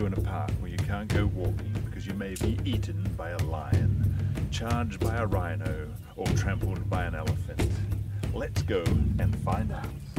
you in a park where you can't go walking because you may be eaten by a lion, charged by a rhino, or trampled by an elephant. Let's go and find out.